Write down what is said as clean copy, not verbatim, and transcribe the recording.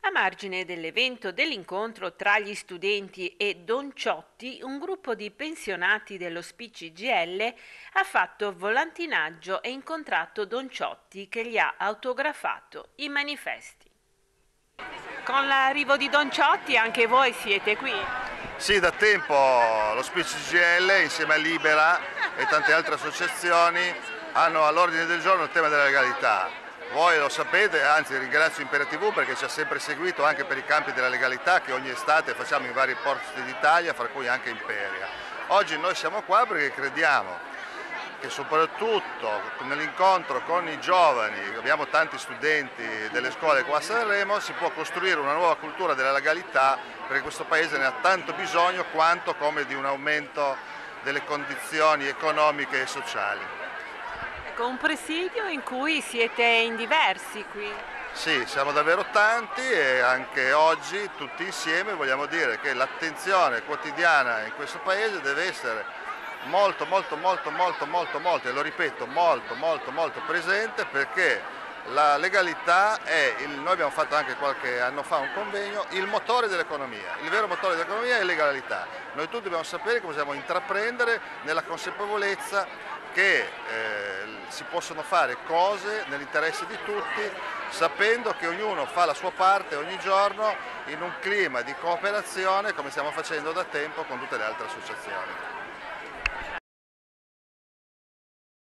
A margine dell'evento dell'incontro tra gli studenti e Don Ciotti, un gruppo di pensionati dell'Ospì CGIL ha fatto volantinaggio e incontrato Don Ciotti che gli ha autografato i manifesti. Con l'arrivo di Don Ciotti anche voi siete qui? Sì, da tempo lo Speech CGIL insieme a Libera e tante altre associazioni hanno all'ordine del giorno il tema della legalità. Voi lo sapete, anzi ringrazio Imperia TV perché ci ha sempre seguito anche per i campi della legalità che ogni estate facciamo in vari posti d'Italia, fra cui anche Imperia. Oggi noi siamo qua perché crediamo che soprattutto nell'incontro con i giovani, abbiamo tanti studenti delle scuole qua a Sanremo, si può costruire una nuova cultura della legalità perché questo Paese ne ha tanto bisogno quanto come di un aumento delle condizioni economiche e sociali. Ecco, un presidio in cui siete in diversi qui. Sì, siamo davvero tanti e anche oggi tutti insieme vogliamo dire che l'attenzione quotidiana in questo Paese deve essere molto, e lo ripeto, molto presente perché la legalità è, noi abbiamo fatto anche qualche anno fa un convegno, il motore dell'economia. Il vero motore dell'economia è la legalità. Noi tutti dobbiamo sapere che possiamo intraprendere nella consapevolezza che si possono fare cose nell'interesse di tutti, sapendo che ognuno fa la sua parte ogni giorno in un clima di cooperazione come stiamo facendo da tempo con tutte le altre associazioni.